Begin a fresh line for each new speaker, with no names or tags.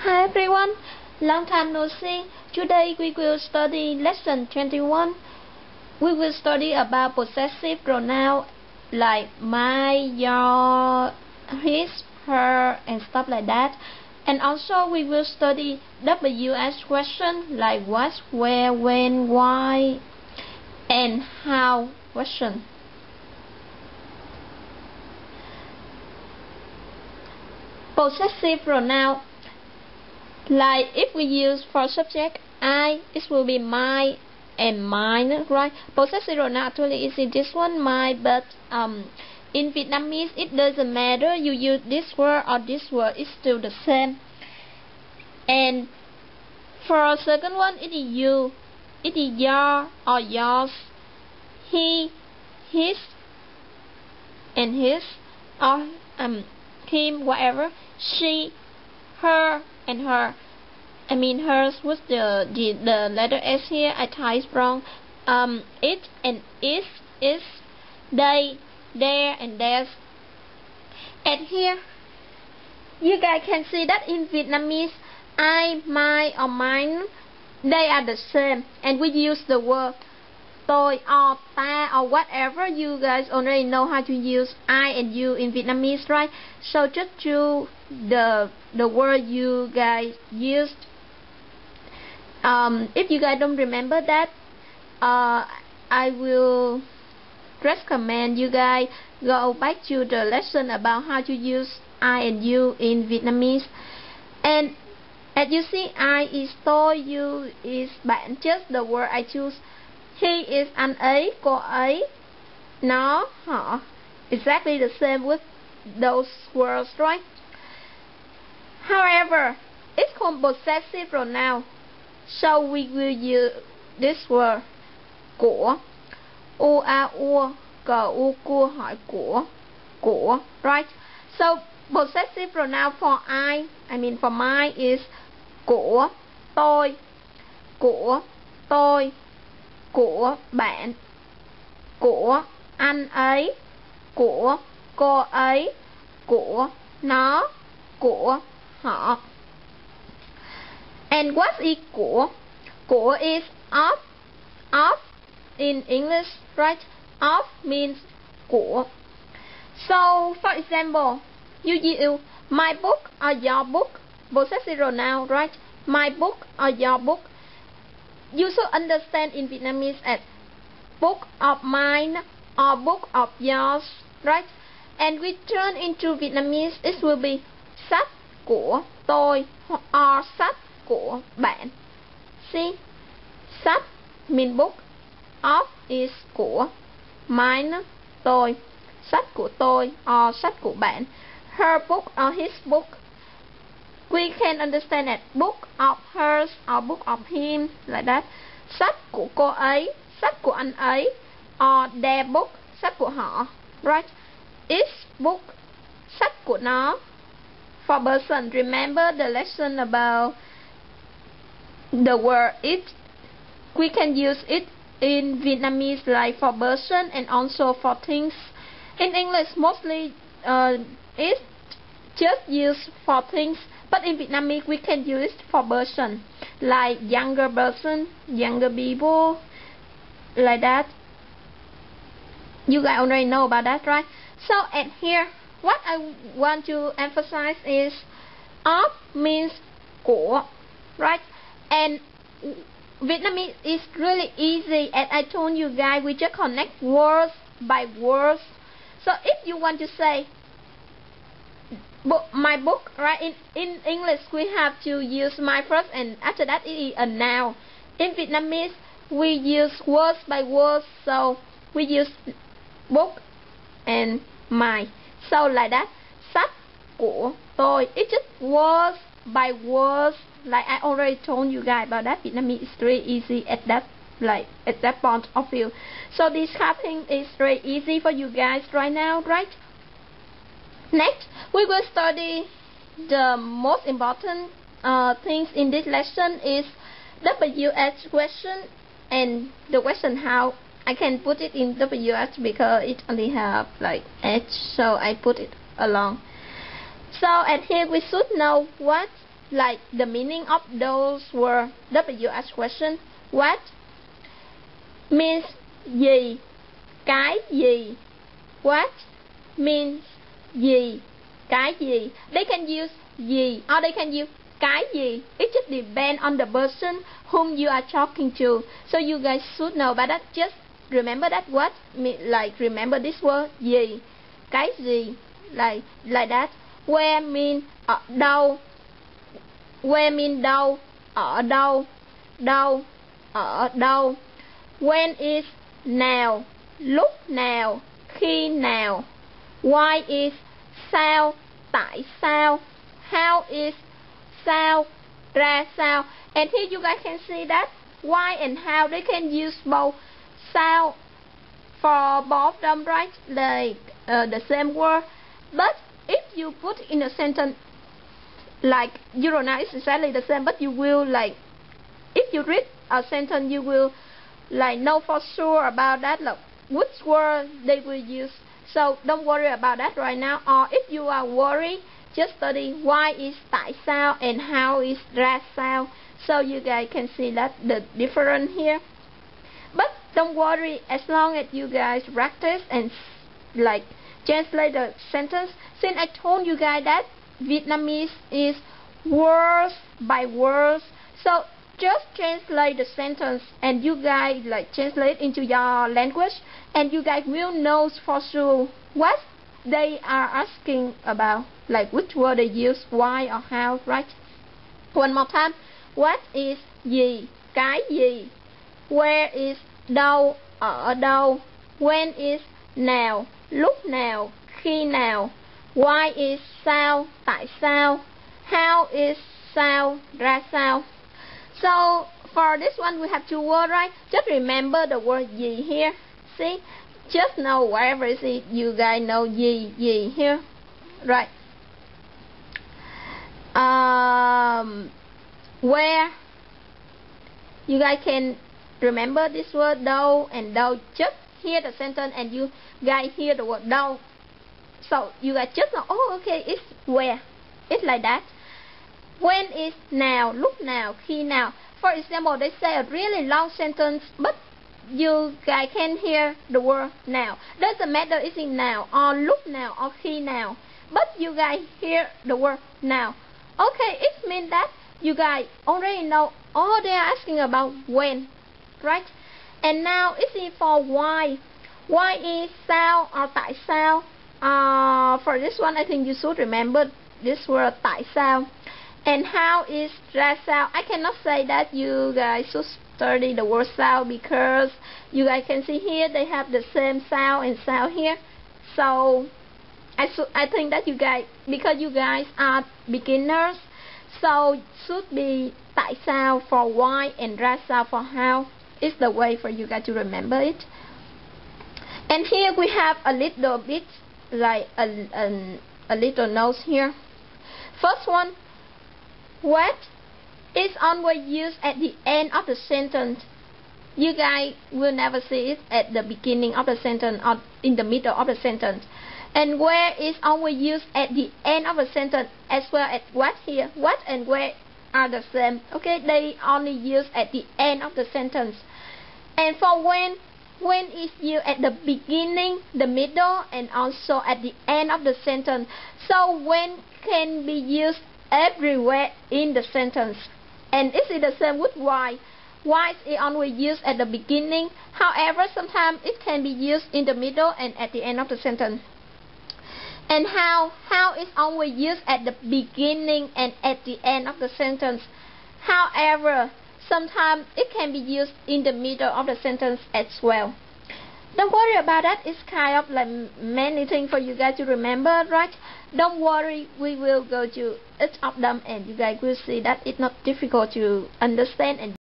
Hi everyone, long time no see. Today we will study lesson 21. We will study about possessive pronoun like my, your, his, her and stuff like that. And also we will study WH question like what, where, when, why and how question. Possessive pronoun, like if we use for subject I, it will be my and mine, right? Possessive pronoun actually is in this one my, but in Vietnamese it doesn't matter you use this word or this word, it's still the same. And for a second one, it is you, it is your or yours, he, his and his, or him, whatever, she, her and her. I mean hers with the letter S here, I typed wrong. It and is, they, their and theirs. And here you guys can see that in Vietnamese I, my or mine, they are the same, and we use the word tôi or ta or whatever. You guys already know how to use I and you in Vietnamese, right? So just do the word you guys used. If you guys don't remember that, I will recommend you guys go back to the lesson about how to use I and you in Vietnamese. And as you see, I is tôi, you is bạn, just the word I choose. He is anh ấy, cô ấy, nó, họ. Exactly the same with those words, right? However, it's called possessive pronoun, so we will use this word của, u a ua, cờ u cua hỏi của, right? So possessive pronoun for I mean for mine is của tôi, của bạn, của anh ấy, của cô ấy, của nó, của họ. And what is của? Của is of in English, right? Of means của. So for example, you use my book or your book, possessive pronoun, right? My book or your book. You should understand in Vietnamese as book of mine or book of yours, right? And we turn into Vietnamese, it will be sách của tôi or sách của bạn. See? Sách mean book, of is của, mine tôi, sách của tôi or sách của bạn. Her book or his book. We can understand that book of hers or book of him, like that. Sách của cô ấy, sách của anh ấy, or their book, sách của họ, right? Its book, sách của nó. For person, remember the lesson about the word it. We can use it in Vietnamese like for person and also for things. In English, mostly it's just used for things. But in Vietnamese, we can use it for person, like younger person, younger people, like that. You guys already know about that, right? So, and here, what I want to emphasize is of means của, right? And Vietnamese is really easy. As I told you guys, we just connect words by words. So, if you want to say book, my book, right? In English we have to use my first, and after that it is a noun. In Vietnamese we use words by words, so we use book and my. So like that, sách của tôi, it's just words by words. Like I already told you guys about that. Vietnamese is really easy at that point of view. So this kind of thing is very easy for you guys right now, right? Next, we will study the most important things in this lesson is WH question and the question how. I can put it in WH because it only have like H, so I put it along. So and here we should know what like the meaning of those words. W ask question. What means gì? Cái gì? What means gì? Cái gì? They can use gì or they can use cái gì. It just depends on the person whom you are talking to. So you guys should know about that. Just remember that word, like remember this word gì, cái gì, like that. Where mean ở đâu. Where mean đâu, ở đâu, đâu, ở đâu. When is nào, lúc nào, khi nào. Why is sao, tại sao. How is sao, ra sao. And here you guys can see that why and how they can use both sao for both of them, right? Like the same word. But if you put in a sentence like you don't know it's exactly the same, but you will like, if you read a sentence you will like know for sure about that, like which word they will use. So don't worry about that right now. Or if you are worried, just study why is tại sao and how is ra sao, so you guys can see that the difference here. But don't worry, as long as you guys practice and like translate the sentence. Since I told you guys that Vietnamese is words by words, so just translate the sentence and you guys like translate into your language, and you guys will know for sure what they are asking about, like which word they use, why or how, right? One more time. What is gì, cái gì. Where is đâu, ở đâu. When is nào, lúc nào, khi nào. Why is sao, tại sao. How is sao, ra sao. So for this one we have two words, right? Just remember the word gì here. See? Just know wherever you see you guys know gì here. Right. Where you guys can remember this word đâu and đâu. Just hear the sentence and you guys hear the word đâu. So you guys just know, oh okay, it's where. It's like that. When is nào, lúc nào, khi nào. For example, they say a really long sentence, but you guys can hear the word nào. Doesn't matter if it's nào or lúc nào or khi nào, but you guys hear the word nào. Okay, it means that you guys already know, oh, they are asking about when, right? And now it's for why. Why is sao or tại sao. For this one, I think you should remember this word tại sao. And how is ra sao. I cannot say that, you guys should study the word sao, because you guys can see here they have the same sao and sao here. So I think that you guys, because you guys are beginners, so should be tại sao for why and ra sao for how. It's the way for you guys to remember it. And here we have a little bit like a little notes here. First one, what is always used at the end of the sentence. You guys will never see it at the beginning of the sentence or in the middle of the sentence. And where is always used at the end of the sentence, as well as what here. What and where are the same. Okay, they only used at the end of the sentence. And for when is used at the beginning, the middle, and also at the end of the sentence. So when can be used everywhere in the sentence. And is it the same with why? Why is it always used at the beginning? However, sometimes it can be used in the middle and at the end of the sentence. And how is always used at the beginning and at the end of the sentence. However, sometimes it can be used in the middle of the sentence as well. Don't worry about that. It's kind of like many things for you guys to remember, right? Don't worry, we will go to each of them and you guys will see that it's not difficult to understand and